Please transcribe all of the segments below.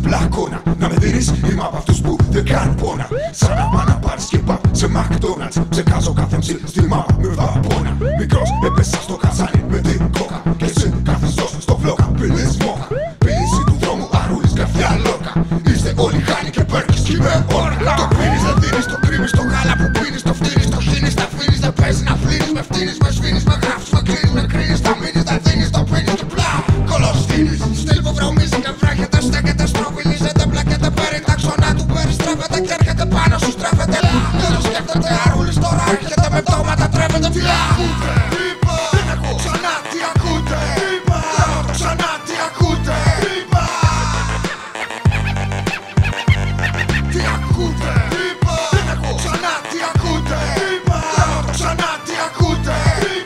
πλακώνα. Να με δίνεις, είμαι απ' αυτούς που δεν κάνουν πόνα. Σαν να πά να πάρεις και παπ σε McDonald's. Ψεκάζω κάθε MC στη μάπα με βαπόνα. Μικρός έπεσα στο καζάνι με την κόκα. Και εσύ καθιστός στο φλόκα. Πίνεις μόχα, πίνηση του δρόμου αρούλης καρδιά λόκα. Είστε όλοι χάνοι και πέρκεις κι είμαι όρκα. Το πίνεις, δεν δίνεις, το κρύβεις, το γάλα που πίνεις. Το φτύνεις, το χύνεις, τα αφήνεις, δεν παίζει να φλύνεις. Με φτύνεις, με σφύνεις, με γράφεις, με κρίνεις, με κρίνεις. Τα μείνεις, δεν δίνεις, το πίνεις και πλά. Κολοστίνεις, στυλ που βρωμίζει και βρέχεται, στέκεται, στροβιλίζεται, μπλέκεται, παίρνει τα ξωνά του, περιστρέφεται και έρχεται πάνω σου, στρέφεται. Δεν το σκέφτεται, αρούλης τώρα έρχεται με πτώματα, τρέφεται φυλά. Δεν ακούω ξανά τι ακούτε. Λέω το ξανά τι ακούτε. Τι ακούτε. Δεν ακούω ξανά τι ακούτε. Λέω το ξανά τι ακούτε.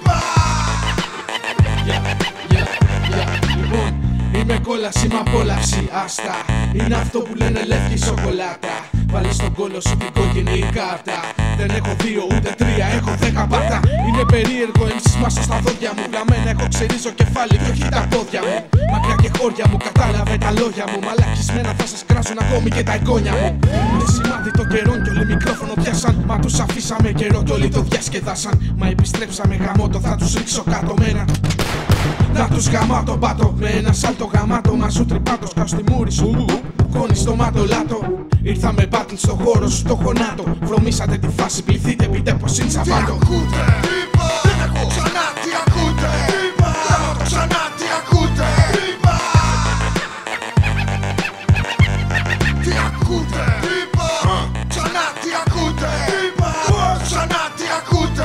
Λοιπόν, είμαι κόλαση με απόλαυση, άστα. Είναι αυτό που λένε λευκή σοκολάτα. Βάλει στον κόλο σου την κόκκινη κάρτα. Δεν έχω δύο ούτε τρία, έχω 10 πάρτα. Είναι περίεργο εμείς μάσο στα δόντια μου. Γραμμένα έχω ξερίζω κεφάλι και όχι τα πόδια μου. Μακριά και χώρια μου, κατάλαβε τα λόγια μου. Μαλακισμένα θα σας κράσουν ακόμη και τα εικόνια μου. Είναι σημάδι των καιρών κι όλοι μικρόφωνο πιάσαν. Μα τους αφήσαμε καιρό κι όλοι το διασκεδάσαν. Μα επιστρέψαμε γαμότο, θα τους ρίξω κάτω με ένα. Να τους γαμάω τον πάτο με ένα σάλτο γαμάτο. Μα σου τρυπάτο, σκάω στη μούρη σου. Κόνη στο μάτολάτο. Ήρθαμε battle στο χώρο σου, το χωνάτο. Βρωμήσατε τη φάση, πληθείτε, πείτε πως είναι Σαββάτο. Τι ακούτε. Δεν ακούω ξανά τι ακούτε. Λέω το ξανά τι ακούτε. Τι ακούτε. Ξανά τι ακούτε. Ξανά τι ακούτε.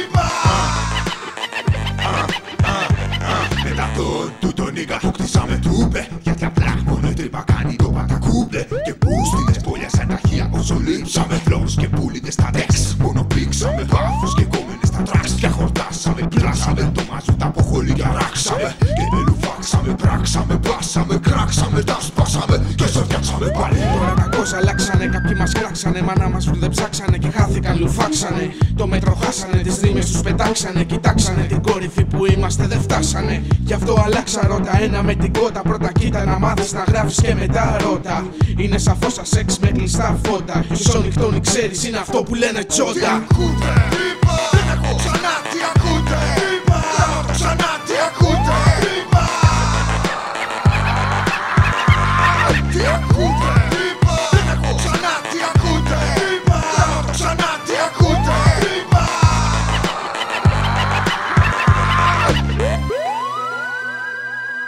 Μετά τον νίγα που κτίσαμε τούπε. Γιατί απλά μόνο η τρύπα κάνει το πατακούμπλε. Και που στείλες πόλια σαν ταχεία όσο λείψαμε. Φλόρους και πουλίτες στα τεξ. Μόνο πήξαμε βάφους και κόμενες στα τραξ. Και χορτάσαμε, πλάσαμε το μαζούτα από χολίγια ράξαμε. Και με λουφάξαμε, πράξαμε, πάσαμε, κράξαμε. Τα σπάσαμε και σε φτιάξαμε πάλι. Τώρα τα κόσα αλλάξανε, κάποιοι μας κράξανε. Μα να μας βρουν δεν ψάξανε και χάθηκαν, λουφάξανε. Το μέτρο χάσανε, τις ρήμες τους πετάξανε. Κοιτάξανε την κορυφή που είμαστε, δεν φτάσανε. Γι' αυτό αλλάξα ρότα, ένα με την κότα. Πρώτα κοίτα να μάθεις να γράφεις και μετά ρώτα. Είναι σαφώς σαν σεξ με κλειστά φώτα. Και όσο νυχτώνει ξέρεις είναι αυτό που λένε τσόντα. Τι ακούτε. Δεν ακούω ξανά τι ακούτε.